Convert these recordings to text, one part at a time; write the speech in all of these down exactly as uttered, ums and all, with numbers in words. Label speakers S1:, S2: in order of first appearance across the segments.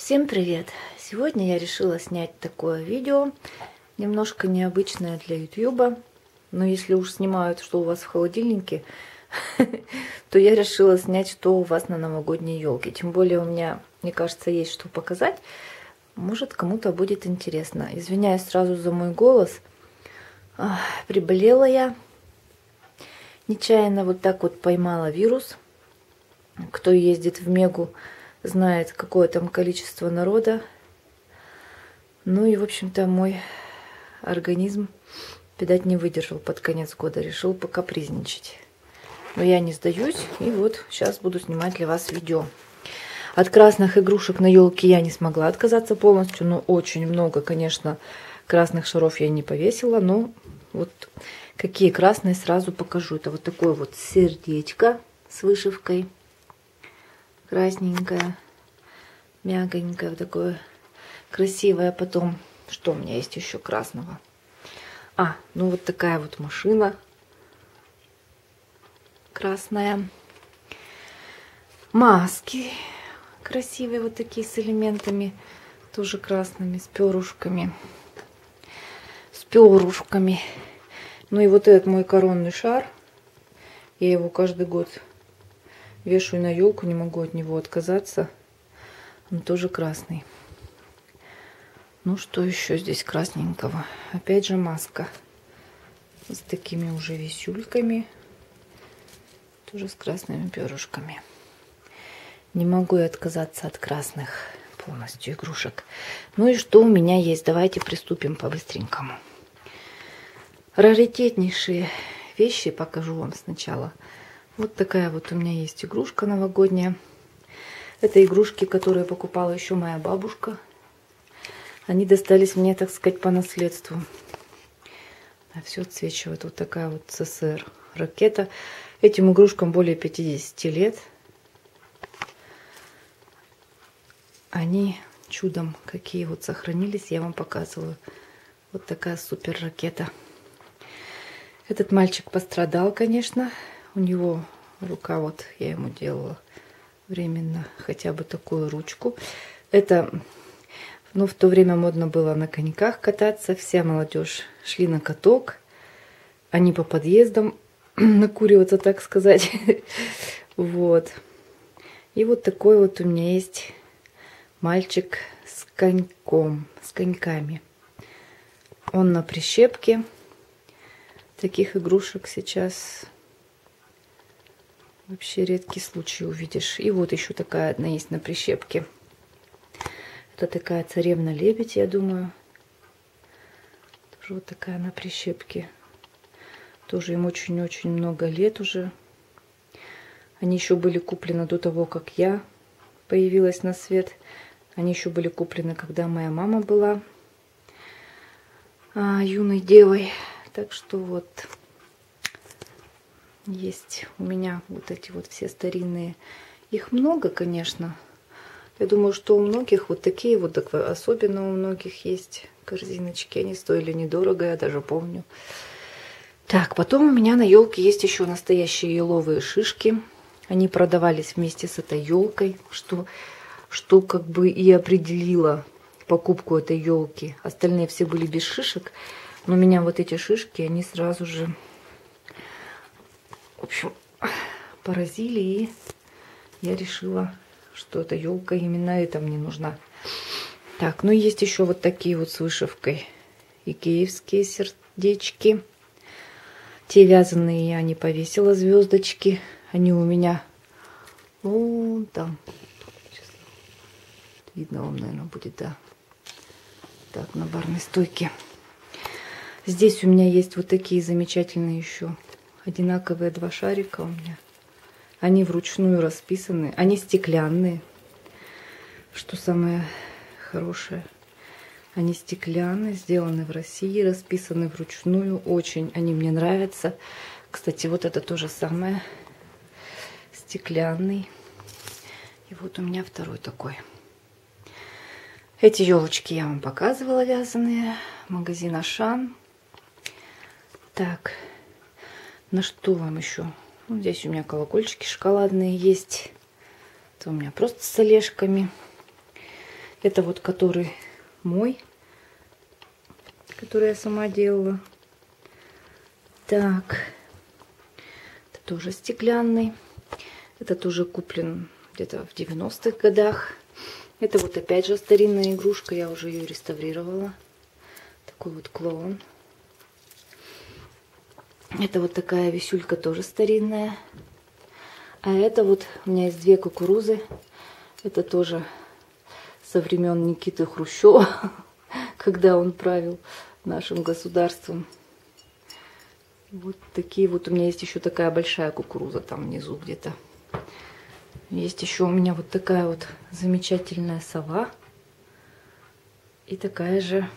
S1: Всем привет! Сегодня я решила снять такое видео, немножко необычное для ютуба, но если уж снимают, что у вас в холодильнике, то я решила снять, что у вас на новогодней елке. Тем более у меня, мне кажется, есть что показать, может кому-то будет интересно. Извиняюсь сразу за мой голос, приболела я, нечаянно вот так вот поймала вирус. Кто ездит в Мегу, знает, какое там количество народа. Ну и, в общем-то, мой организм, видать, не выдержал под конец года. Решил покапризничать. Но я не сдаюсь. И вот сейчас буду снимать для вас видео. От красных игрушек на елке я не смогла отказаться полностью. Но очень много, конечно, красных шаров я не повесила. Но вот какие красные сразу покажу. Это вот такое вот сердечко с вышивкой. Красненькое, мягонькое, такое красивое. Потом, что у меня есть еще красного? А, ну вот такая вот машина красная. Маски красивые, вот такие с элементами, тоже красными, с перышками. С перышками. Ну и вот этот мой коронный шар. Я его каждый год вешаю на елку, не могу от него отказаться. Он тоже красный. Ну что еще здесь красненького? Опять же маска. С такими уже висюльками. Тоже с красными перышками. Не могу я отказаться от красных полностью игрушек. Ну и что у меня есть? Давайте приступим по-быстренькому. Раритетнейшие вещи покажу вам сначала. Вот такая вот у меня есть игрушка новогодняя. Это игрушки, которые покупала еще моя бабушка. Они достались мне, так сказать, по наследству. А все отсвечивает. Вот такая вот СССР ракета. Этим игрушкам более пятидесяти лет. Они чудом какие вот сохранились, я вам показываю. Вот такая супер ракета. Этот мальчик пострадал, конечно. У него рука, вот я ему делала временно хотя бы такую ручку. Это, ну, в то время модно было на коньках кататься. Вся молодежь шли на каток. Они по подъездам накуриваться, так сказать. Вот. И вот такой вот у меня есть мальчик с коньком, с коньками. Он на прищепке. Таких игрушек сейчас вообще редкий случай увидишь. И вот еще такая одна есть на прищепке. Это такая царевна-лебедь, я думаю. Тоже вот такая на прищепке. Тоже им очень-очень много лет уже. Они еще были куплены до того, как я появилась на свет. Они еще были куплены, когда моя мама была а, юной девой. Так что вот есть у меня вот эти вот все старинные. Их много, конечно. Я думаю, что у многих вот такие вот, особенно у многих есть корзиночки. Они стоили недорого, я даже помню. Так, потом у меня на елке есть еще настоящие еловые шишки. Они продавались вместе с этой елкой, что, что как бы и определило покупку этой елки. Остальные все были без шишек. Но меня вот эти шишки, они сразу же, в общем, поразили. И я решила, что эта елка именно это мне нужна. Так, ну есть еще вот такие вот с вышивкой. Икеевские сердечки. Те вязаные я не повесила, звездочки. Они у меня вон там. Сейчас видно вам, наверное, будет, да. Так, на барной стойке. Здесь у меня есть вот такие замечательные еще одинаковые два шарика у меня. Они вручную расписаны. Они стеклянные. Что самое хорошее. Они стеклянные, сделаны в России, расписаны вручную. Очень они мне нравятся. Кстати, вот это то же самое. Стеклянный. И вот у меня второй такой. Эти елочки я вам показывала, вязаные. Магазин Ашан. Так, на что вам еще? Ну, здесь у меня колокольчики шоколадные есть. Это у меня просто с олежками. Это вот который мой, который я сама делала. Так, это тоже стеклянный. Это тоже куплен где-то в девяностых годах. Это вот опять же старинная игрушка, я уже ее реставрировала. Такой вот клоун. Это вот такая висюлька, тоже старинная. А это вот у меня есть две кукурузы. Это тоже со времен Никиты Хрущева, когда он правил нашим государством. Вот такие вот. У меня есть еще такая большая кукуруза там внизу где-то. Есть еще у меня вот такая вот замечательная сова. И такая же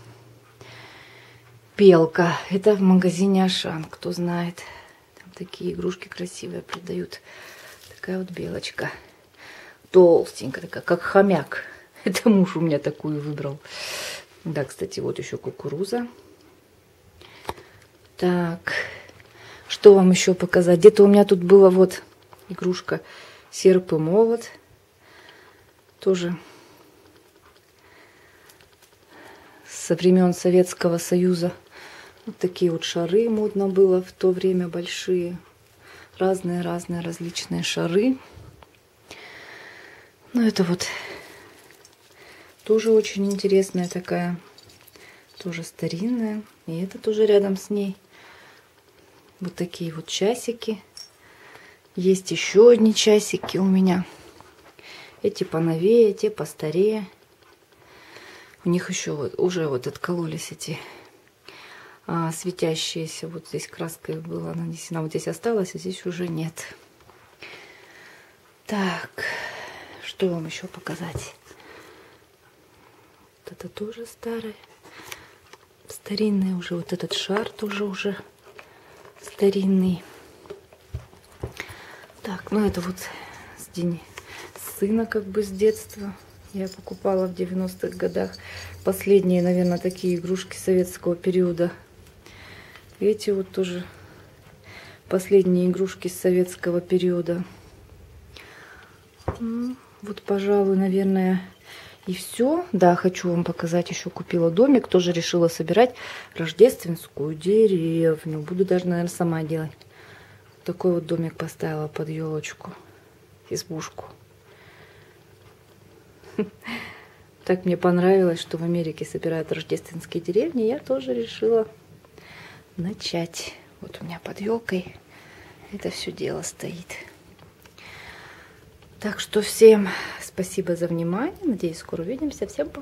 S1: белка. Это в магазине Ашан, кто знает. Там такие игрушки красивые продают. Такая вот белочка. Толстенькая, такая, как хомяк. Это муж у меня такую выбрал. Да, кстати, вот еще кукуруза. Так, что вам еще показать? Где-то у меня тут была вот игрушка серп и молот. Тоже со времен Советского Союза. Вот такие вот шары модно было в то время, большие. Разные-разные различные шары. Ну, это вот тоже очень интересная такая. Тоже старинная. И это тоже рядом с ней. Вот такие вот часики. Есть еще одни часики у меня. Эти поновее, те постарее. У них еще вот, уже вот откололись эти а, светящиеся. Вот здесь краской была нанесена. Вот здесь осталось, а здесь уже нет. Так, что вам еще показать? Вот это тоже старый. Старинный уже. Вот этот шар тоже уже старинный. Так, ну это вот с день сына как бы с детства. Я покупала в девяностых годах. Последние, наверное, такие игрушки советского периода. Эти вот тоже последние игрушки с советского периода. Вот, пожалуй, наверное, и все. Да, хочу вам показать. Еще купила домик. Тоже решила собирать рождественскую деревню. Буду даже, наверное, сама делать. Такой вот домик поставила под елочку. Избушку. Так мне понравилось, что в Америке собирают рождественские деревни. Я тоже решила начать. Вот у меня под елкой это все дело стоит. Так что всем спасибо за внимание. Надеюсь, скоро увидимся. Всем пока.